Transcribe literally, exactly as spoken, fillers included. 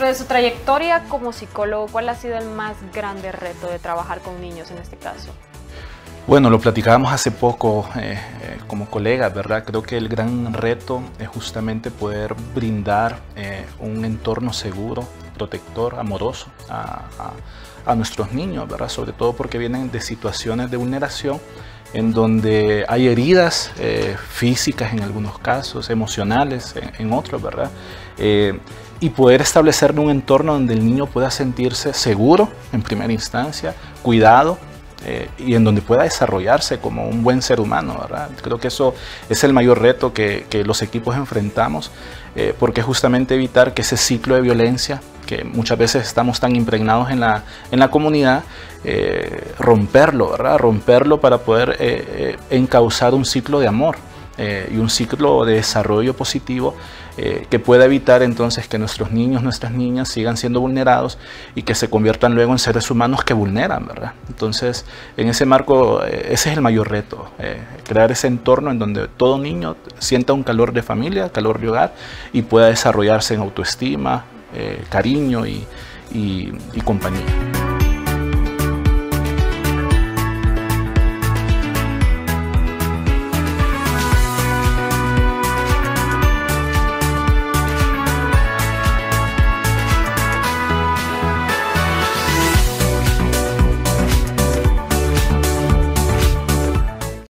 Dentro de su trayectoria como psicólogo, ¿cuál ha sido el más grande reto de trabajar con niños en este caso? Bueno, lo platicábamos hace poco eh, eh, como colegas, ¿verdad? Creo que el gran reto es justamente poder brindar eh, un entorno seguro, protector, amoroso a, a, a nuestros niños, ¿verdad? Sobre todo porque vienen de situaciones de vulneración en donde hay heridas eh, físicas en algunos casos, emocionales en, en otros, ¿verdad? Eh, y poder establecer un entorno donde el niño pueda sentirse seguro en primera instancia, cuidado, Eh, y en donde pueda desarrollarse como un buen ser humano, ¿verdad? Creo que eso es el mayor reto que, que los equipos enfrentamos, eh, porque justamente evitar que ese ciclo de violencia, que muchas veces estamos tan impregnados en la, en la comunidad, eh, romperlo, ¿verdad? Romperlo para poder eh, eh, encauzar un ciclo de amor eh, y un ciclo de desarrollo positivo eh, que pueda evitar entonces que nuestros niños, nuestras niñas sigan siendo vulnerados y que se conviertan luego en seres humanos que vulneran, ¿verdad? Entonces, en ese marco, eh, ese es el mayor reto, eh, crear ese entorno en donde todo niño sienta un calor de familia, calor de hogar y pueda desarrollarse en autoestima, eh, cariño y, y, y compañía.